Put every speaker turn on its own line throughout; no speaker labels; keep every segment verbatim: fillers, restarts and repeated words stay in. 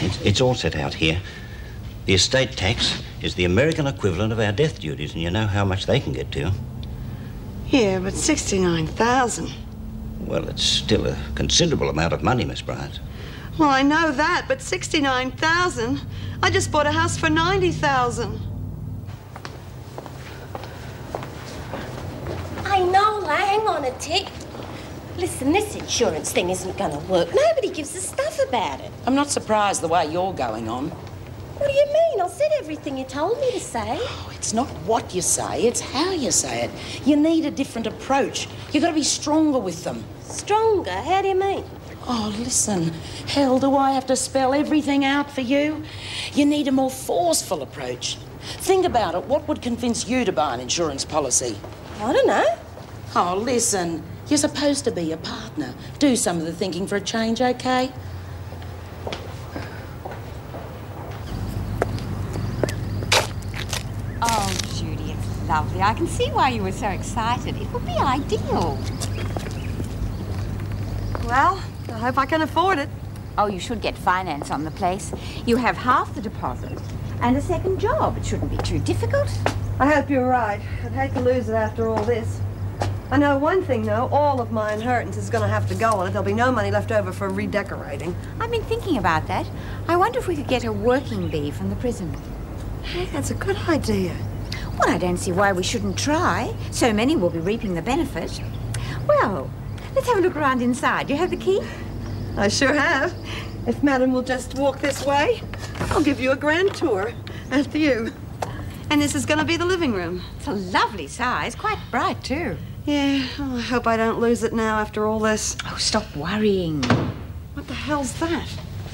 It's, it's all set out here. The estate tax is the American equivalent of our death duties, and you know how much they can get to.
Yeah, but sixty-nine thousand.
Well, it's still a considerable amount of money, Miss Bryant.
Well, I know that, but sixty-nine thousand? I just bought a house for ninety thousand.
I know, hang on a tick. Listen, this insurance thing isn't going to work. Nobody gives a stuff about it.
I'm not surprised the way you're going on.
What do you mean? I said everything you told me to say.
Oh, it's not what you say, it's how you say it. You need a different approach. You've got to be stronger with them.
Stronger? How do you mean?
Oh, listen, hell, do I have to spell everything out for you? You need a more forceful approach. Think about it. What would convince you to buy an insurance policy?
I don't know.
Oh, listen, you're supposed to be a partner. Do some of the thinking for a change, OK?
Oh, Judy, it's lovely. I can see why you were so excited. It would be ideal.
Well, I hope I can afford it.
Oh, you should get finance on the place. You have half the deposit and a second job. It shouldn't be too difficult.
I hope you're right. I'd hate to lose it after all this. I know one thing, though. All of my inheritance is going to have to go on it. There'll be no money left over for redecorating.
I've been thinking about that. I wonder if we could get a working bee from the prison.
Hey, that's a good idea.
Well, I don't see why we shouldn't try. So many will be reaping the benefit. Well, let's have a look around inside. Do you have the key?
I sure have. If Madam will just walk this way, I'll give you a grand tour. After you. And this is going to be the living room.
It's a lovely size. Quite bright, too.
Yeah, oh, I hope I don't lose it now after all this.
Oh, stop worrying.
What the hell's that?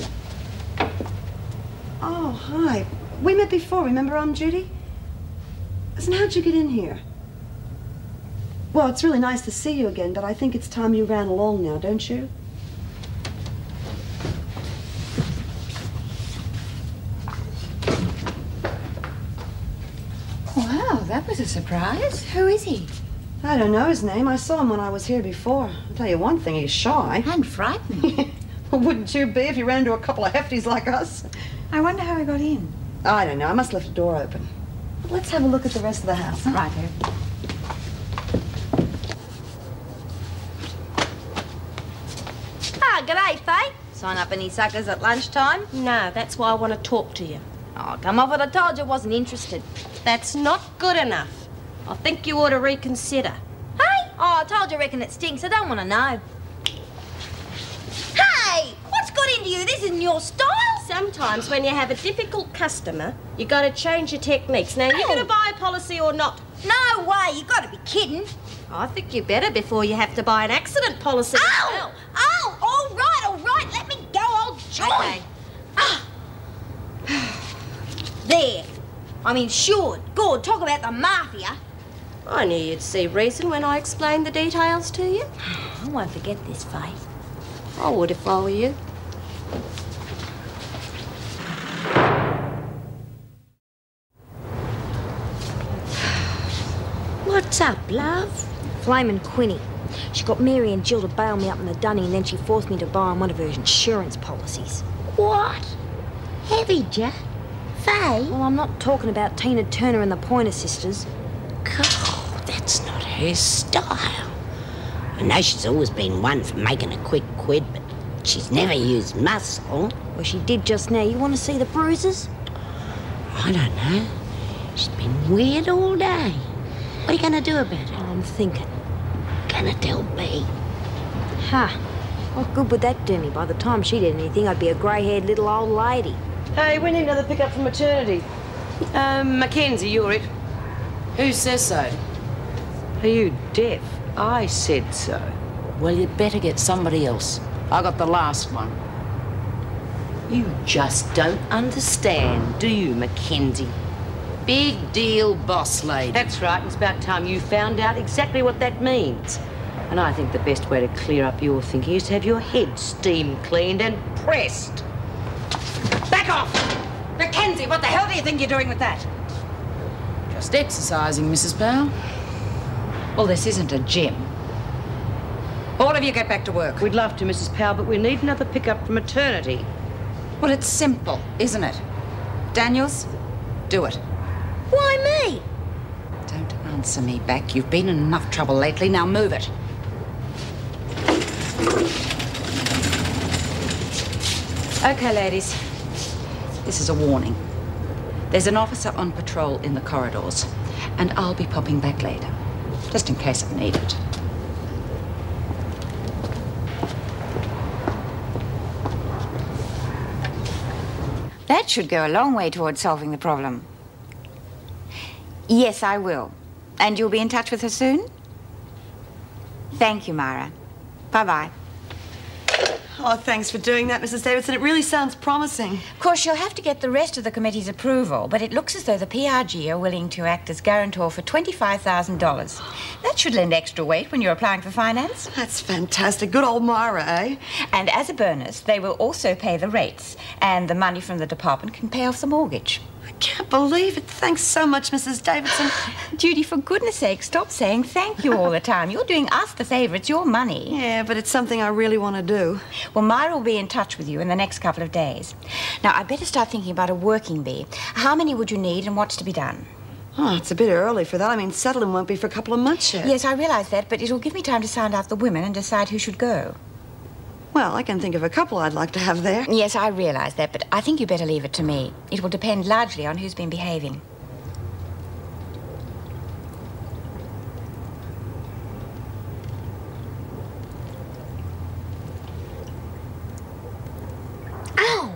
Oh, hi. We met before, remember, I'm Judy? Listen, how'd you get in here? Well, it's really nice to see you again, but I think it's time you ran along now, don't you?
Wow, that was a surprise. Who is he?
I don't know his name. I saw him when I was here before. I'll tell you one thing, he's shy.
And frightened.
Well, wouldn't you be if you ran into a couple of hefties like us?
I wonder how he got in.
I don't know. I must have left the door open. Let's have a look at the rest of the house. Huh?
Righto.
Ah, g'day, Faye. Sign up any suckers at lunchtime?
No, that's why I want to talk to you.
Oh, come off it. I told you I wasn't interested.
That's not good enough. I think you ought to reconsider.
Hey? Oh, I told you I reckon it stinks. I don't want to know. Hey! What's got into you? This isn't your style.
Sometimes when you have a difficult customer, you got to change your techniques. Now, you going to buy a policy or not?
No way. You got to be kidding.
I think you better before you have to buy an accident policy.
Oh!
as well.
Oh! All right, all right. Let me go. I'll join.
Okay.
Ah. There. I'm insured. Good. Talk about the mafia.
I knew you'd see reason when I explained the details to you.
I won't forget this, Faye.
I would if I were you.
What's up, love? Flamin' Quinny. She got Mary and Jill to bail me up in the dunny, and then she forced me to buy on one of her insurance policies.
What? Heavy, Jack? Faye?
Well, I'm not talking about Tina Turner and the Pointer Sisters.
God, that's not her style. I know she's always been one for making a quick quid, but she's never used muscle.
Well, she did just now. You want to see the bruises?
I don't know. She's been weird all day. What are you going to do about it?
I'm thinking.
Gonna tell B.
Ha! Huh. What good would that do me? By the time she did anything, I'd be a grey-haired little old lady.
Hey, we need another pickup from maternity. Um, Mackenzie, you're it.
Who says so?
Are you deaf? I said so.
Well, you'd better get somebody else. I got the last one.
You just don't understand, do you, Mackenzie?
Big deal, boss lady.
That's right. It's about time you found out exactly what that means. And I think the best way to clear up your thinking is to have your head steam cleaned and pressed.
Back off! Mackenzie, what the hell do you think you're doing with that? Just exercising, Missus Powell.
Well, this isn't a gym.
All of you get back to work.
We'd love to, Missus Powell, but we need another pickup for maternity.
Well, it's simple, isn't it? Daniels, do it.
Why me?
Don't answer me back. You've been in enough trouble lately. Now move it. Okay, ladies. This is a warning. There's an officer on patrol in the corridors, and I'll be popping back later, just in case I need it. That should go a long way towards solving the problem. Yes, I will. And you'll be in touch with her soon? Thank you, Myra. Bye-bye.
Oh, thanks for doing that, Missus Davidson. It really sounds promising.
Of course, you'll have to get the rest of the committee's approval, but it looks as though the P R G are willing to act as guarantor for twenty-five thousand dollars. That should lend extra weight when you're applying for finance.
That's fantastic. Good old Myra, eh?
And as a bonus, they will also pay the rates, and the money from the department can pay off the mortgage.
I can't believe it. Thanks so much, Missus Davidson.
Judy, for goodness sake, stop saying thank you all the time. You're doing us the favour. It's your money.
Yeah, but it's something I really want to do.
Well, Myra will be in touch with you in the next couple of days. Now, I'd better start thinking about a working bee. How many would you need and what's to be done?
Oh, it's a bit early for that. I mean, settling won't be for a couple of months yet.
Yes, I realise that, but it'll give me time to sound out the women and decide who should go.
Well, I can think of a couple I'd like to have there.
Yes, I realise that, but I think you better leave it to me. It will depend largely on who's been behaving.
Ow!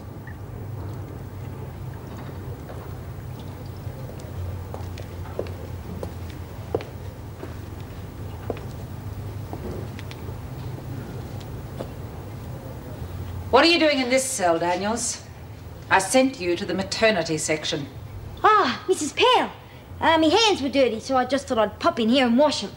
What are you doing in this cell, Daniels? I sent you to the maternity section.
Ah, Missus Powell. Uh, my hands were dirty, so I just thought I'd pop in here and wash them.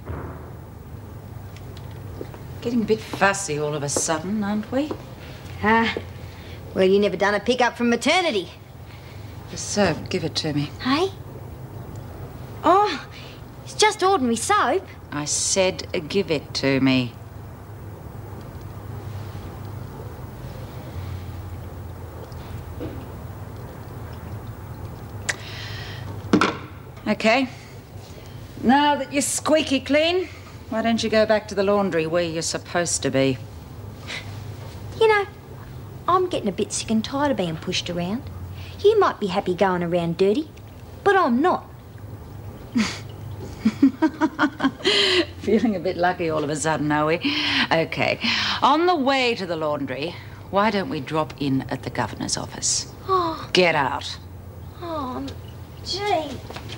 Getting a bit fussy all of a sudden, aren't we?
Ah, well, you never done a pick-up from maternity.
The soap, give it to me.
Hey? Oh, it's just ordinary soap.
I said uh, give it to me. Okay. Now that you're squeaky clean, why don't you go back to the laundry where you're supposed to be?
You know, I'm getting a bit sick and tired of being pushed around. You might be happy going around dirty, but I'm not.
Feeling a bit lucky all of a sudden, are we? Okay. On the way to the laundry, why don't we drop in at the governor's office?
Oh,
Get out.
oh, gee.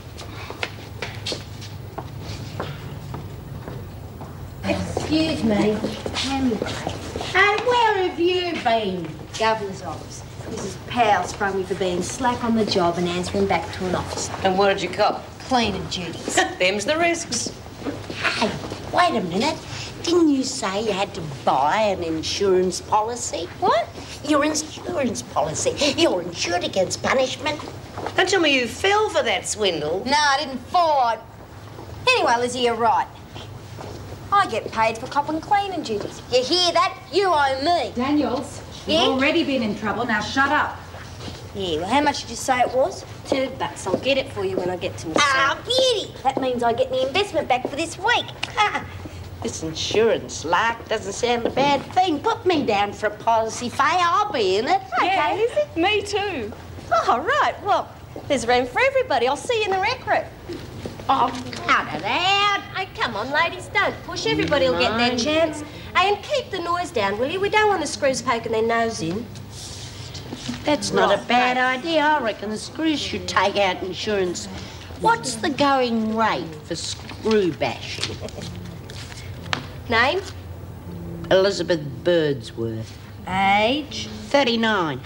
Excuse me. Anyway.
And where have you been?
Governor's office. Missus Powell sprung me for being slack on the job and answering back to an officer.
And what did you cop?
Cleaning duties.
Them's the risks.
Hey, wait a minute. Didn't you say you had to buy an insurance policy?
What?
Your insurance policy. You're insured against punishment.
Don't tell me you fell for that swindle.
No, I didn't fall. Anyway, Lizzie, you're right. I get paid for copping cleaning duties. You hear that? You owe me.
Daniels, you've
Yeah?
already been in trouble. Now shut up.
Yeah, well, how much did you say it was? Two bucks. I'll get it for you when I get to my
Ah, beauty.
That means I get the investment back for this week.
This insurance lark doesn't sound a bad thing. Put me down for a policy, Faye. I'll be in it.
Okay, Lizzie.
Me too. Oh, right. Well, there's room for everybody. I'll see you in the rec room.
Oh, cut it out.
Oh, come on, ladies. Don't push. Everybody will get their chance. Hey, and keep the noise down, will you? We don't want the screws poking their nose in.
That's not a bad idea. I reckon the screws should take out insurance. What's the going rate for screw bashing?
Name?
Elizabeth Birdsworth.
Age?
thirty-nine.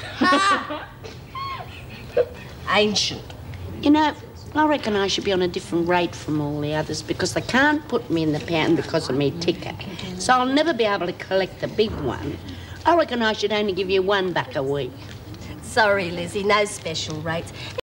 Ancient.
You know, I reckon I should be on a different rate from all the others because they can't put me in the pound because of me ticker. So I'll never be able to collect the big one. I reckon I should only give you one buck a week.
Sorry, Lizzie. No special rates.